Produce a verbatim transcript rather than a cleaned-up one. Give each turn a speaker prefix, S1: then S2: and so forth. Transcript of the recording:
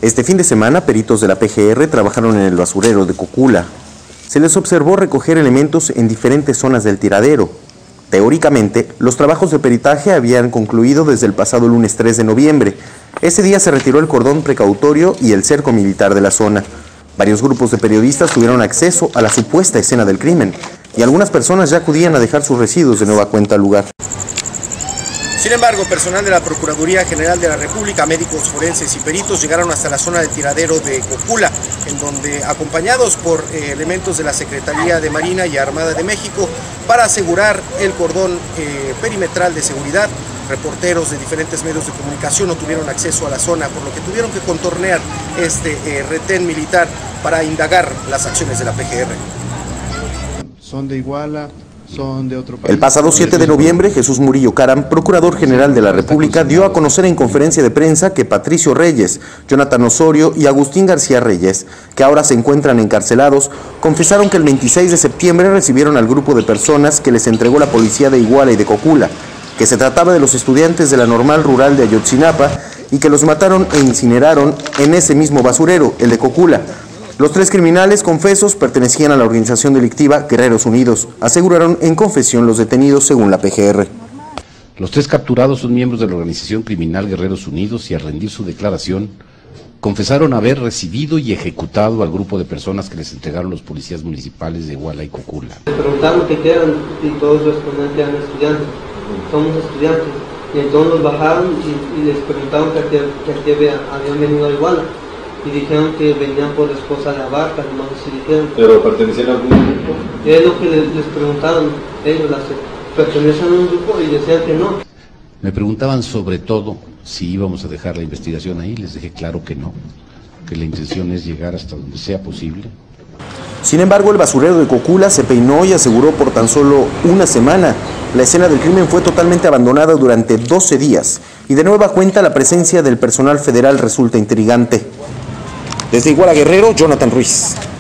S1: Este fin de semana, peritos de la P G R trabajaron en el basurero de Cocula. Se les observó recoger elementos en diferentes zonas del tiradero. Teóricamente, los trabajos de peritaje habían concluido desde el pasado lunes tres de noviembre. Ese día se retiró el cordón precautorio y el cerco militar de la zona. Varios grupos de periodistas tuvieron acceso a la supuesta escena del crimen y algunas personas ya acudían a dejar sus residuos de nueva cuenta al lugar.
S2: Sin embargo, personal de la Procuraduría General de la República, médicos forenses y peritos llegaron hasta la zona del tiradero de Cocula, en donde, acompañados por eh, elementos de la Secretaría de Marina y Armada de México, para asegurar el cordón eh, perimetral de seguridad, reporteros de diferentes medios de comunicación no tuvieron acceso a la zona, por lo que tuvieron que contornear este eh, retén militar para indagar las acciones de la P G R.
S3: Son de Iguala. Son de otro país.
S1: El pasado siete de noviembre, Jesús Murillo Caram, Procurador General de la República, dio a conocer en conferencia de prensa que Patricio Reyes, Jonathan Osorio y Agustín García Reyes, que ahora se encuentran encarcelados, confesaron que el veintiséis de septiembre recibieron al grupo de personas que les entregó la policía de Iguala y de Cocula, que se trataba de los estudiantes de la Normal Rural de Ayotzinapa y que los mataron e incineraron en ese mismo basurero, el de Cocula. Los tres criminales confesos pertenecían a la organización delictiva Guerreros Unidos, aseguraron en confesión los detenidos según la P G R.
S4: Los tres capturados son miembros de la organización criminal Guerreros Unidos y al rendir su declaración, confesaron haber recibido y ejecutado al grupo de personas que les entregaron los policías municipales de Iguala y Cocula.
S5: Les preguntaron qué eran y todos respondían que eran estudiantes, somos estudiantes, y entonces los bajaron y, y les preguntaron que aquí había, habían venido a Iguala. Y dijeron que venían por la esposa de Abarca, nomás así dijeron.
S6: ¿Pero pertenecían a algún grupo?
S5: Es lo que les, les preguntaron ellos, las, pertenecen a un grupo y decían que no.
S4: Me preguntaban sobre todo si íbamos a dejar la investigación ahí, les dije claro que no, que la intención es llegar hasta donde sea posible.
S1: Sin embargo, el basurero de Cocula se peinó y aseguró por tan solo una semana. La escena del crimen fue totalmente abandonada durante doce días y de nueva cuenta la presencia del personal federal resulta intrigante. Desde Iguala Guerrero, Jonathan Ruiz.